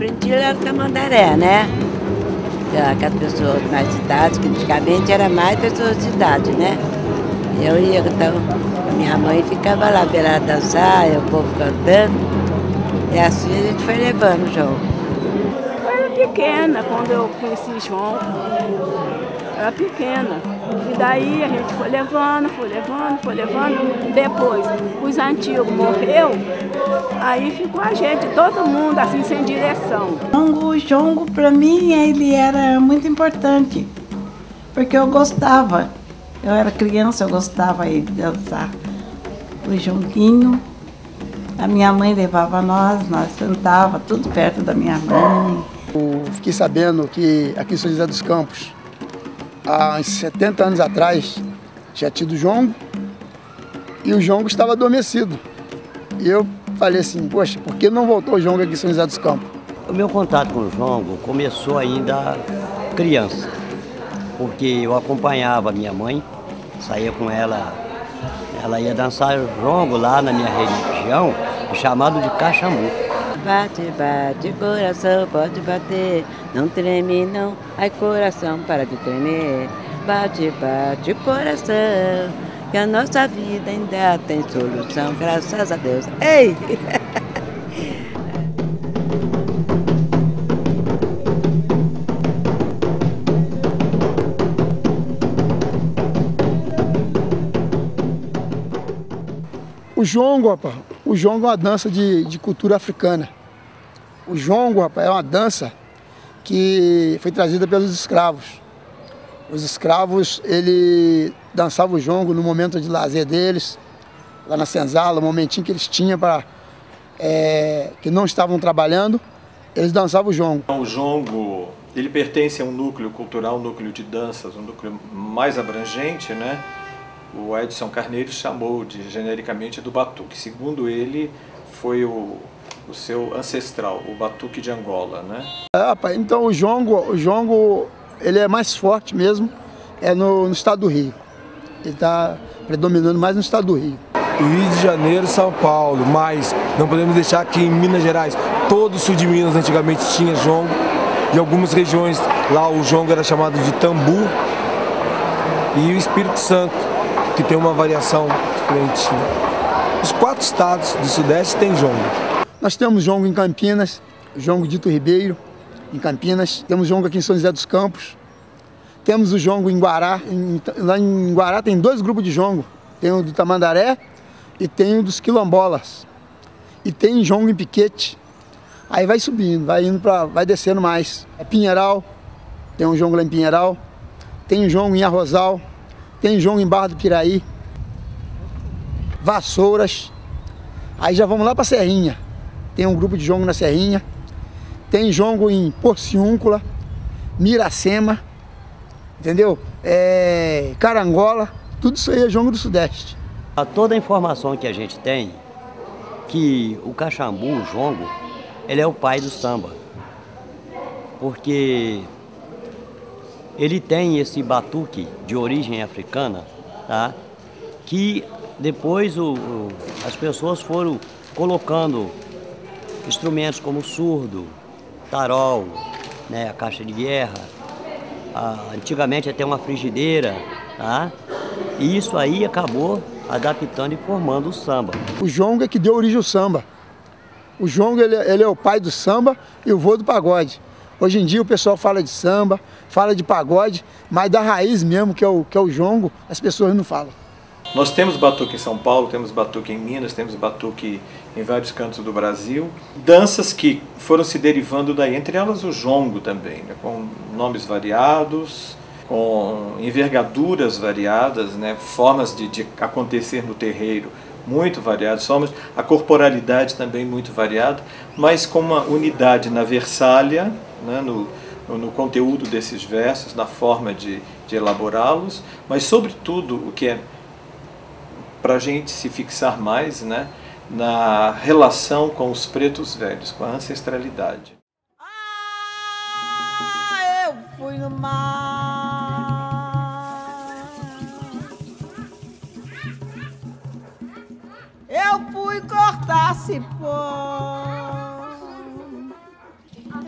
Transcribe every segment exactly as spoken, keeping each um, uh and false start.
aprendi lá no Tamandaré, né? Com as pessoas mais de idade, que antigamente era mais pessoas de idade, né? Eu ia, então, a minha mãe ficava lá para ela dançar, e o povo cantando. E assim a gente foi levando o João. Eu era pequena quando eu conheci João. Eu era pequena. E daí a gente foi levando, foi levando, foi levando. Depois, os antigos morreu, aí ficou a gente, todo mundo assim, sem direção. O jongo, para mim, ele era muito importante, porque eu gostava. Eu era criança, eu gostava de dançar o jonguinho. A minha mãe levava nós, nós sentava tudo perto da minha mãe. Eu fiquei sabendo que aqui em São José dos Campos, há uns setenta anos atrás, tinha tido jongo e o jongo estava adormecido. E eu falei assim, poxa, por que não voltou o jongo aqui em São José dos Campos? O meu contato com o jongo começou ainda criança, porque eu acompanhava a minha mãe, saía com ela, ela ia dançar jongo lá na minha região, chamado de Caxambu. Bate, bate, coração, pode bater, não treme não, ai coração, para de tremer. Bate, bate, coração, que a nossa vida ainda tem solução, graças a Deus. Ei! O jongo, rapaz, o jongo é uma dança de, de cultura africana. O jongo, rapaz, é uma dança que foi trazida pelos escravos. Os escravos, ele dançavam o jongo no momento de lazer deles, lá na senzala, o momentinho que eles tinham para é, que não estavam trabalhando, eles dançavam o jongo. O jongo, ele pertence a um núcleo cultural, um núcleo de danças, um núcleo mais abrangente, né? O Edson Carneiro chamou de, genericamente, do batuque. Segundo ele, foi o, o seu ancestral, o batuque de Angola, né? É, rapaz, então o jongo, o jongo, ele é mais forte mesmo, é no, no estado do Rio. Ele está predominando mais no estado do Rio. Rio de Janeiro, São Paulo, mas não podemos deixar que em Minas Gerais, todo o sul de Minas antigamente tinha jongo. Em algumas regiões lá o jongo era chamado de tambu. E o Espírito Santo, que tem uma variação diferente. Os quatro estados do Sudeste têm jongo. Nós temos jongo em Campinas, jongo Dito Ribeiro, em Campinas. Temos jongo aqui em São José dos Campos. Temos o jongo em Guará. Em, lá em Guará tem dois grupos de jongo. Tem o do Tamandaré e tem o dos quilombolas. E tem jongo em Piquete. Aí vai subindo, vai indo para, vai descendo mais. É Pinheiral, tem um jongo lá em Pinheiral. Tem um jongo em Arrozal. Tem jongo em Barra do Piraí, Vassouras, aí já vamos lá para Serrinha, tem um grupo de jongo na Serrinha, tem jongo em Porciúncula, Miracema, entendeu? É, Carangola, tudo isso aí é jongo do Sudeste. Toda a informação que a gente tem, que o Caxambu, o jongo, ele é o pai do samba, porque ele tem esse batuque de origem africana, tá? Que depois o, o, as pessoas foram colocando instrumentos como surdo, tarol, né, a caixa de guerra, a, antigamente até uma frigideira, tá? E isso aí acabou adaptando e formando o samba. O jongo é que deu origem ao samba. O jongo ele, ele é o pai do samba e o vô do pagode. Hoje em dia o pessoal fala de samba, fala de pagode, mas da raiz mesmo, que é o, que é o jongo, as pessoas não falam. Nós temos batuque em São Paulo, temos batuque em Minas, temos batuque em vários cantos do Brasil. Danças que foram se derivando daí, entre elas o jongo também, né, com nomes variados, com envergaduras variadas, né, formas de, de acontecer no terreiro muito variadas, formas, a corporalidade também muito variada, mas com uma unidade na versália, né, no, no conteúdo desses versos, na forma de, de elaborá-los, mas sobretudo o que é para a gente se fixar mais, né, na relação com os pretos velhos, com a ancestralidade. Ah, eu fui no mar, eu fui cortar cipó,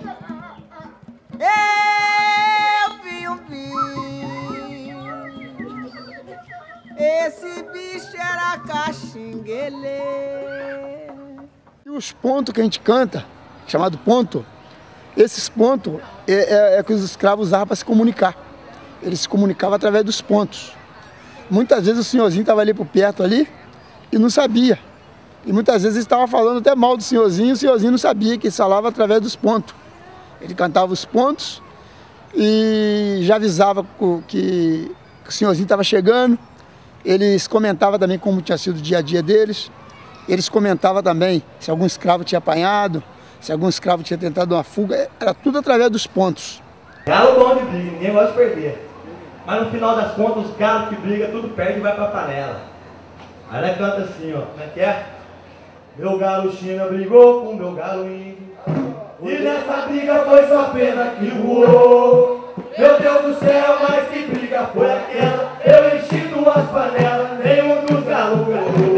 E os pontos que a gente canta, chamado ponto, esses pontos é, é, é que os escravos usavam para se comunicar. Eles se comunicavam através dos pontos. Muitas vezes o senhorzinho estava ali por perto ali e não sabia. E muitas vezes ele estava falando até mal do senhorzinho, o senhorzinho não sabia que ele falava através dos pontos. Ele cantava os pontos e já avisava que o senhorzinho estava chegando. Eles comentavam também como tinha sido o dia a dia deles. Eles comentavam também se algum escravo tinha apanhado, se algum escravo tinha tentado uma fuga. Era tudo através dos pontos. Galo bom de briga, ninguém gosta de perder. Mas no final das contas, os galos que brigam, tudo perde e vai pra panela. Aí ela canta assim, ó, como é que é? Meu galo China brigou com meu galo índio, e nessa briga foi só pena que voou. Meu Deus do céu, mas que briga foi aquela? Eu enchi duas panelas, nenhum dos galos ganhou.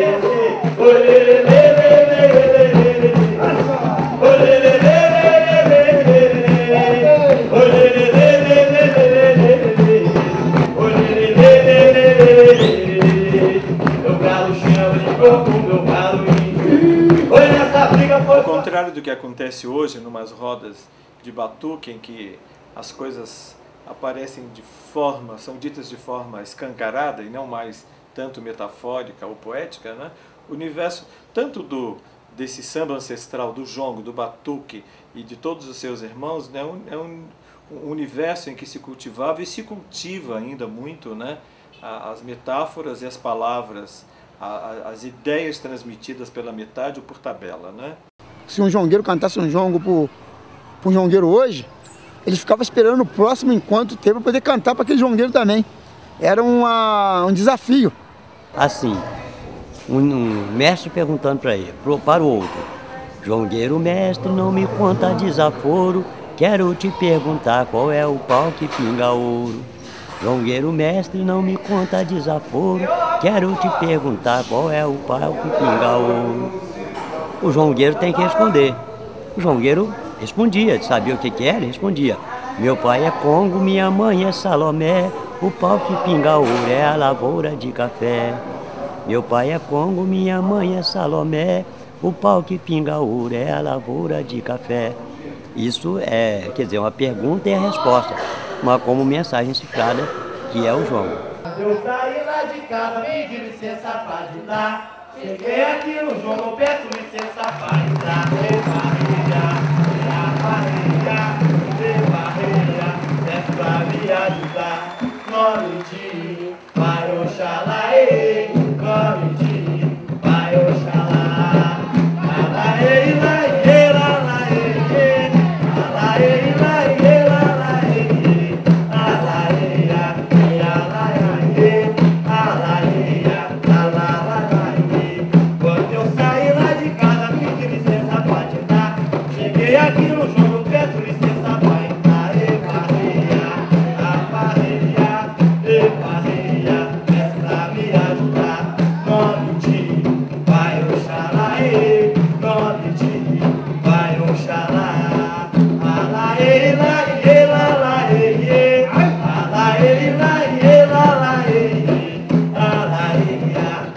Ao contrário do que acontece hoje, numas rodas de batuque, em que as coisas aparecem de forma, são ditas de forma escancarada e não mais tanto metafórica ou poética, né? O universo, tanto do, desse samba ancestral, do jongo, do batuque e de todos os seus irmãos, né? é um, um universo em que se cultivava e se cultiva ainda muito, né? As metáforas e as palavras, as ideias transmitidas pela metade ou por tabela, né? Se um jongueiro cantasse um jongo para um jongueiro hoje, ele ficava esperando o próximo encontro ter para poder cantar para aquele jongueiro também. Era uma, um desafio. Assim, um, um mestre perguntando para ele, pro, para o outro: jongueiro mestre, não me conta desaforo, quero te perguntar qual é o pau que pinga ouro. Jongueiro mestre, não me conta desaforo, quero te perguntar qual é o pau que pinga ouro. O jongueiro tem que responder. O jongueiro respondia, sabia o que que era? Respondia: meu pai é Congo, minha mãe é Salomé, o pau que pinga ouro é a lavoura de café. Meu pai é Congo, minha mãe é Salomé, o pau que pinga ouro é a lavoura de café. Isso é, quer dizer, uma pergunta e a resposta, mas como mensagem cifrada, que é o jongo. Eu saí lá de casa, pedi licença pra ajudar. Cheguei aqui no jogo, peço licença pra entrar. De barreira, de barreira, de barreira, peço pra me ajudar. Nome de Pai Oxalá, nome de Pai Oxalá. Alaê, laê, lalaê, alaê, laê, lalaê, alaê, alaê, alaê, alaê, alaê. Quando eu saí lá de casa, pedi licença pra te dar. Cheguei aqui no jogo, peço licença pra entrar. E barreia, a barreia, e barreia, peço pra me ajudar. Nome de Pai Oxalá, nome de Pai Oxalá. Alaê, laê, lalaê, alaê, laê, lalaê, alaê,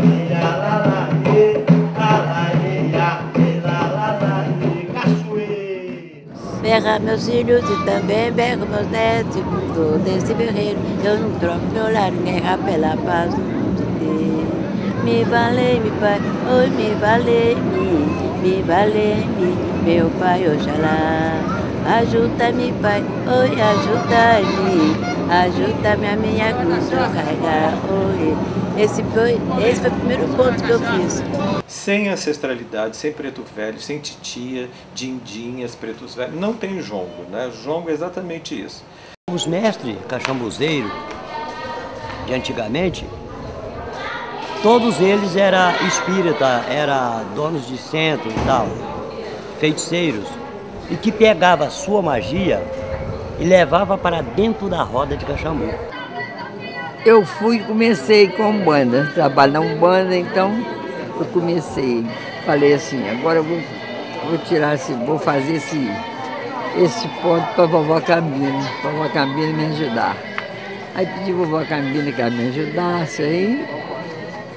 berra meus filhos e também berra meus netos, e por todo esse berreiro eu não troco meu lar, guerra pela paz do mundo inteiro. Me valei-me, pai, oi, me valei-me, me valei-me, meu pai Oxalá. Ajuda-me, pai, oi, ajuda-me, ajuda-me a minha cruz a carregar, oi. Esse foi, esse foi o primeiro ponto que eu fiz. Sem ancestralidade, sem preto velho, sem titia, dindinhas, pretos velhos, não tem jongo, né? Jongo é exatamente isso. Os mestres cachambuzeiros de antigamente, todos eles eram espíritas, eram donos de centro e tal, feiticeiros, e que pegava a sua magia e levava para dentro da roda de cachambu. Eu fui e comecei com banda, trabalho na Umbanda, então eu comecei, falei assim, agora eu vou, vou tirar esse, vou fazer esse, esse ponto para a vovó Cambina, para a vovó Cambina me ajudar. Aí pedi a vovó Cambina que ela me ajudasse, aí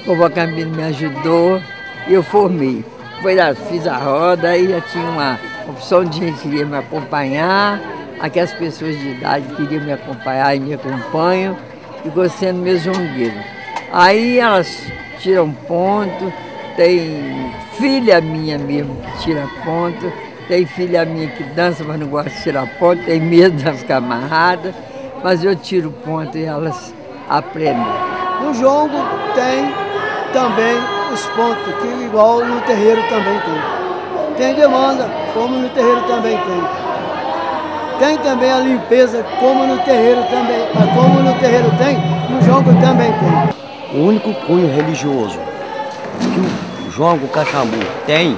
Vovó Campina me ajudou e eu formei. Depois fiz a roda, aí já tinha uma opção de gente que queria me acompanhar, aquelas pessoas de idade que queriam me acompanhar e me acompanham, ficou sendo meu jongueiro. Aí elas tiram ponto, tem filha minha mesmo que tira ponto, tem filha minha que dança, mas não gosta de tirar ponto, tem medo de ficar amarrada, mas eu tiro ponto e elas aprendem. No jongo tem também os pontos, que igual no terreiro também tem. Tem demanda, como no terreiro também tem. Tem também a limpeza, como no terreiro também. Como no terreiro tem, no jongo também tem. O único cunho religioso que o jongo Caxambu tem,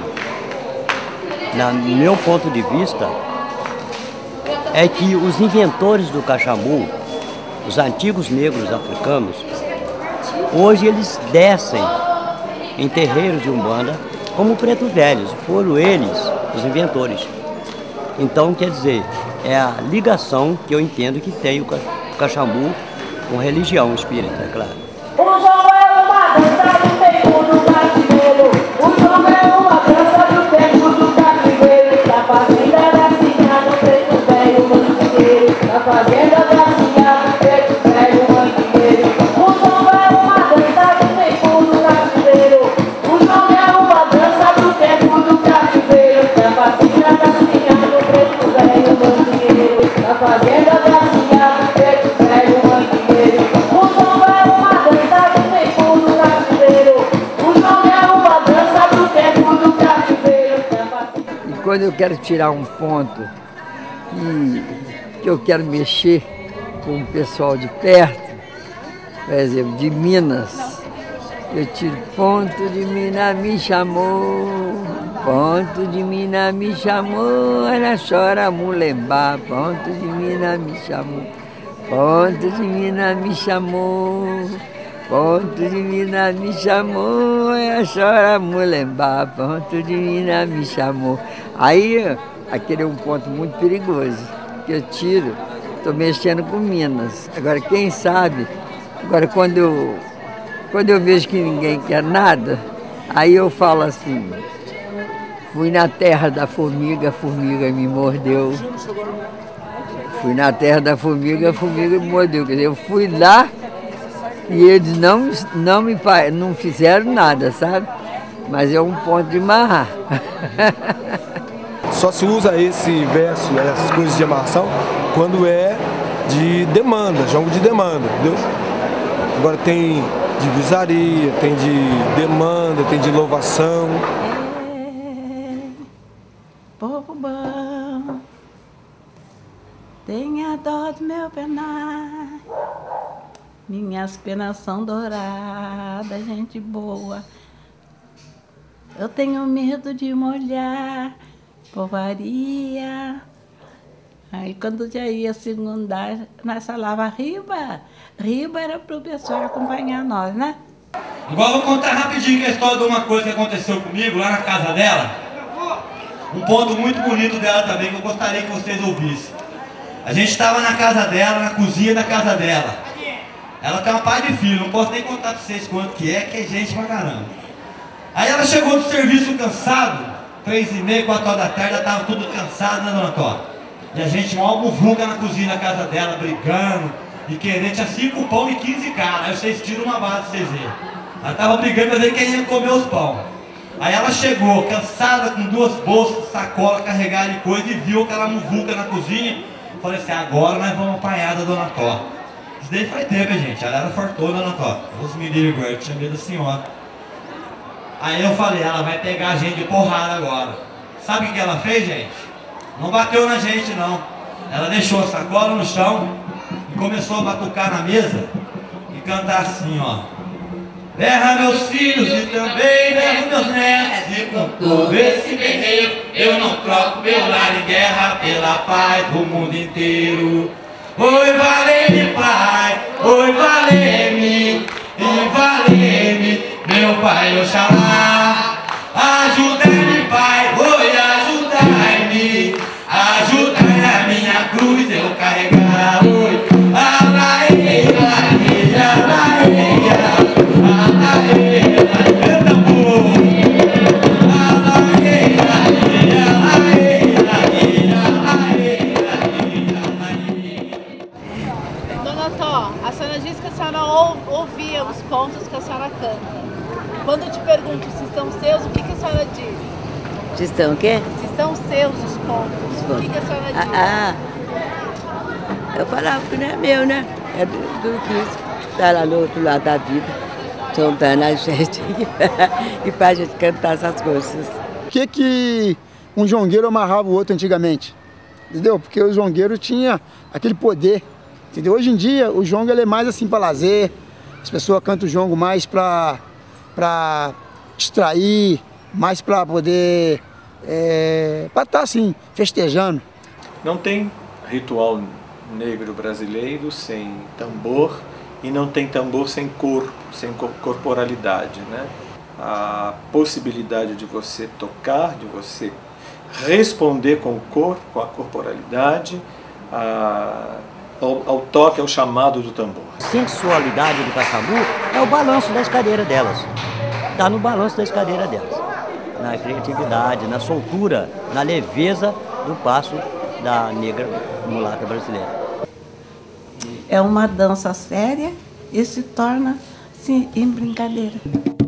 no meu ponto de vista, é que os inventores do Caxambu, os antigos negros africanos, hoje eles descem em terreiro de Umbanda como pretos velhos, foram eles os inventores. Então, quer dizer, é a ligação que eu entendo que tem o Caxambu com religião espírita, é claro. O jongo é uma dança do tempo do cativeiro. O jongo é uma dança do tempo do cativeiro. Da fazenda da Cinha do preto velho mangueiro. Da fazenda da Cinha do preto velho mangueiro. O jongo é uma dança do tempo do cativeiro. O jongo é uma dança do tempo do cativeiro. Da fazenda da Cinha do preto velho mangueiro. Da fazenda da Cinha do preto velho mangueiro. O jongo é uma dança do tempo do cativeiro. O jongo é uma dança do tempo do cativeiro. E quando eu quero tirar um ponto que, que eu quero mexer com o pessoal de perto, por exemplo, de Minas, eu tiro ponto de Minas me chamou, ponto de Minas me chamou, ela chora mulembá, ponto de Minas me chamou, ponto de Minas me chamou, ponto de Minas me chamou, ela chora mulembá, ponto de Minas me chamou. Aí, aquele é um ponto muito perigoso, que eu tiro, estou mexendo com Minas. Agora, quem sabe, agora quando eu, quando eu vejo que ninguém quer nada, aí eu falo assim, fui na terra da formiga, a formiga me mordeu. Fui na terra da formiga, a formiga me mordeu. Quer dizer, eu fui lá e eles não, não me não fizeram nada, sabe? Mas é um ponto de amarrar. Só se usa esse verso, essas coisas de amarração, quando é de demanda, jongo de demanda, entendeu? Agora tem de visaria, tem de demanda, tem de louvação. Povo bom, tenha dó do meu penar, minhas penas são douradas, gente boa. Eu tenho medo de molhar, povaria. Aí quando já ia segundar, nós falava riba, riba era para o pessoal acompanhar nós, né? Agora vou contar rapidinho a história de uma coisa que aconteceu comigo lá na casa dela. Um ponto muito bonito dela também, que eu gostaria que vocês ouvissem. A gente estava na casa dela, na cozinha da casa dela. Ela tem uma par de filho, não posso nem contar para vocês quanto que é, que é gente pra caramba. Aí ela chegou do serviço cansado, três e meia, quatro horas da tarde, ela estava tudo cansada, né, dona Tó? E a gente, uma almuvuca na cozinha da casa dela, brigando, e querendo, tinha cinco pão e quinze caras. Aí vocês tiram uma base pra vocês verem. Ela estava brigando para ver quem ia comer os pão. Aí ela chegou, cansada, com duas bolsas, sacola, carregada de coisa, e viu aquela muvuca na cozinha. Falei assim, agora nós vamos apanhar da dona Tó. Isso daí faz tempo, gente, ela era fortuna, dona Tó. Os meninos agora, eu tinha medo da senhora. Aí eu falei, ela vai pegar a gente de porrada agora. Sabe o que ela fez, gente? Não bateu na gente, não. Ela deixou a sacola no chão e começou a batucar na mesa e cantar assim, ó. Berra meus filhos e também berra meus netos, e com todo esse guerreiro eu não troco meu lar em guerra pela paz do mundo inteiro. Oi, valei-me, Pai, oi, valei-me, e valei-me, meu Pai, Oxalá. Ajudai-me, Pai, oi, ajudai-me, ajudai a minha cruz eu carregar, oi. Alaê, alaê, alaê, alaê. Se são o quê? Se são seus os pontos, o que, que a senhora diz? Ah, ah, eu falava que não é meu, né? É do, do que está lá no outro lado da vida, juntando a gente e para a gente cantar essas coisas. O que que um jongueiro amarrava o outro antigamente? Entendeu? Porque o jongueiro tinha aquele poder. Entendeu? Hoje em dia, o jongo ele é mais assim para lazer, as pessoas cantam o jongo mais para para distrair, mais para poder, é, para estar assim, festejando. Não tem ritual negro brasileiro sem tambor e não tem tambor sem corpo, sem corporalidade, né? A possibilidade de você tocar, de você responder com o corpo, com a corporalidade, a Ao, ao toque, ao chamado do tambor. A sensualidade do caxambu é o balanço da escadeira delas. Está no balanço da escadeira delas. Na criatividade, na soltura, na leveza do passo da negra mulata brasileira. É uma dança séria e se torna assim, em brincadeira.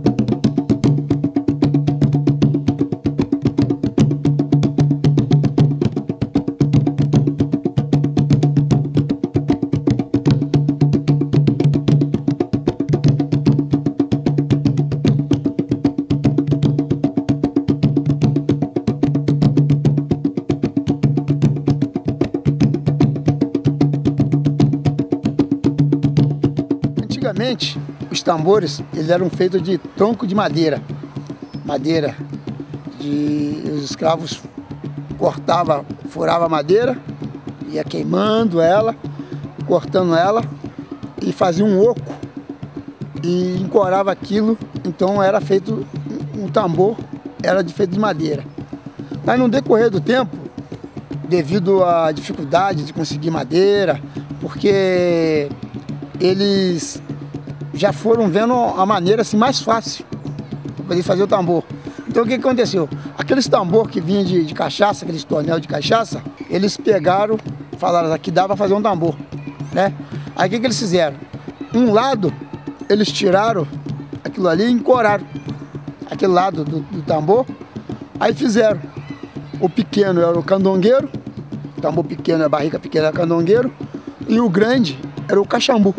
Antigamente, os tambores eles eram feitos de tronco de madeira. Madeira. De, os escravos cortavam, furavam a madeira, ia queimando ela, cortando ela e fazia um oco e encorava aquilo. Então era feito um tambor, era de feito de madeira. Mas no decorrer do tempo, devido à dificuldade de conseguir madeira, porque eles já foram vendo a maneira assim, mais fácil para poder fazer o tambor. Então o que aconteceu? Aqueles tambor que vinha de, de cachaça, aqueles tonel de cachaça, eles pegaram, falaram, aqui dá para fazer um tambor, né? Aí o que, que eles fizeram? Um lado, eles tiraram aquilo ali e encoraram aquele lado do, do tambor, aí fizeram. O pequeno era o candongueiro, o tambor pequeno, a barriga pequena era o candongueiro, e o grande era o caxambu.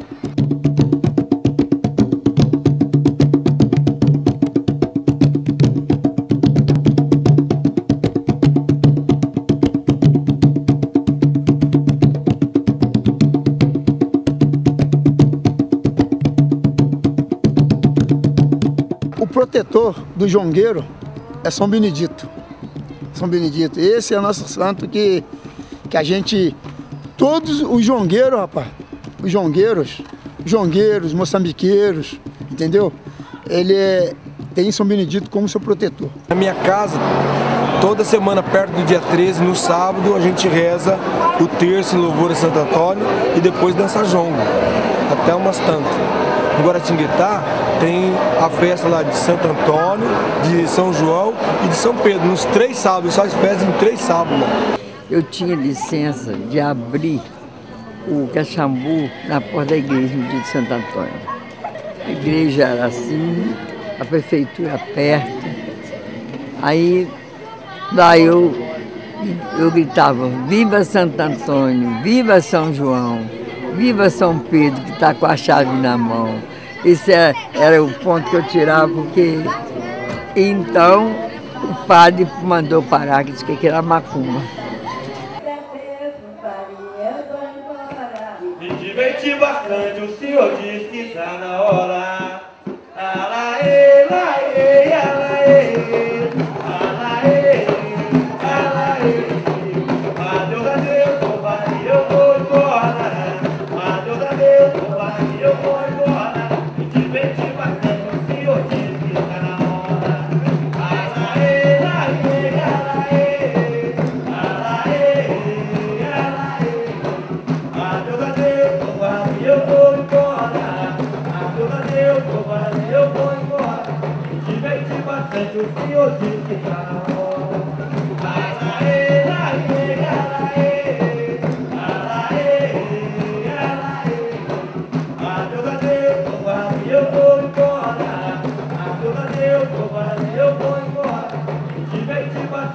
O protetor do jongueiro é São Benedito. São Benedito. Esse é o nosso santo que, que a gente... Todos os jongueiros, rapaz, os jongueiros, jongueiros, moçambiqueiros, entendeu? Ele é, tem São Benedito como seu protetor. Na minha casa, toda semana, perto do dia treze, no sábado, a gente reza o terço em louvor a Santo Antônio e depois dança jongo, até umas tantas. No Guaratinguetá tem a festa lá de Santo Antônio, de São João e de São Pedro, nos três sábados, só as festas em três sábados. Eu tinha licença de abrir o caxambu na porta da igreja no dia de Santo Antônio. A igreja era assim, a prefeitura perto. Aí, daí eu, eu gritava, viva Santo Antônio, viva São João, viva São Pedro, que está com a chave na mão. Esse era o ponto que eu tirava, porque então o padre mandou parar, que disse que era macumba. Me diverti bastante, o senhor disse que está na hora. Alaê, laê, alaê, alaê, alaê. Adeus, adeus, compadre, eu vou embora. Adeus, adeus, compadre, eu vou embora. Me diverti bastante, o senhor disse que está na hora. Alaê, laê, alaê, alaê, alaê. Adeus, adeus, compadre, eu vou embora. Adeus, adeus, compadre, eu vou embora. Me diverti bastante, o senhor disse que está na hora. Alaê, laê, alaê, alaê, alaê. Adeus, adeus, compadre, eu vou embora. Adeus, adeus, compadre, eu vou embora. Me diverti bastante.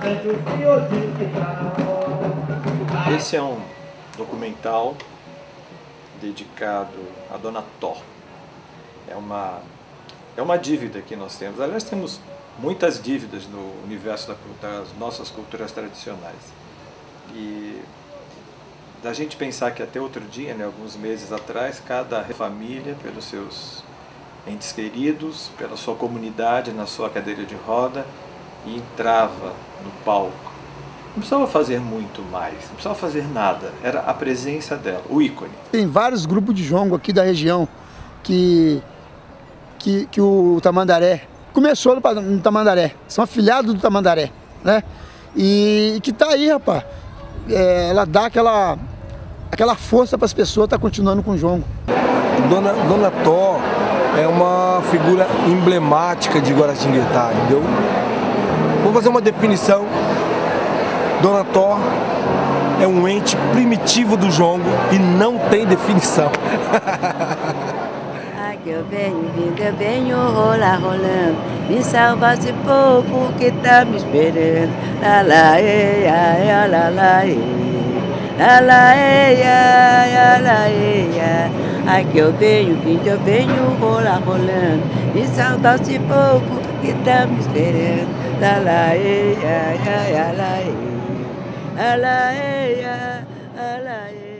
Esse é um documental dedicado a Dona Tó. É uma, é uma dívida que nós temos. Aliás, temos muitas dívidas no universo da, das nossas culturas tradicionais. E da gente pensar que até outro dia, né, alguns meses atrás, cada família, pelos seus entes queridos, pela sua comunidade, na sua cadeira de roda, e entrava no palco. Não precisava fazer muito mais, não precisava fazer nada, era a presença dela, o ícone. Tem vários grupos de jongo aqui da região que, que, que o Tamandaré começou no, no Tamandaré, são afiliados do Tamandaré, né? E que tá aí, rapaz, é, ela dá aquela, aquela força para as pessoas estar tá continuando com o jongo. Dona, Dona Tó é uma figura emblemática de Guaratinguetá, entendeu? Vamos fazer uma definição. Dona Tó é um ente primitivo do jongo e não tem definição. Aqui eu venho vindo, eu venho rolar, rolando, me salva esse povo que tá me esperando. Lá, lá, ei, ai, lá, lá, ei, lá, lá, ei, ai, lá, ei, ai. Aqui eu venho vindo, eu venho rolar, rolando, me salva esse povo que tá me esperando. Lá, lá, ei, ai, ai, lá, ei. Ala, ea, ala, ea.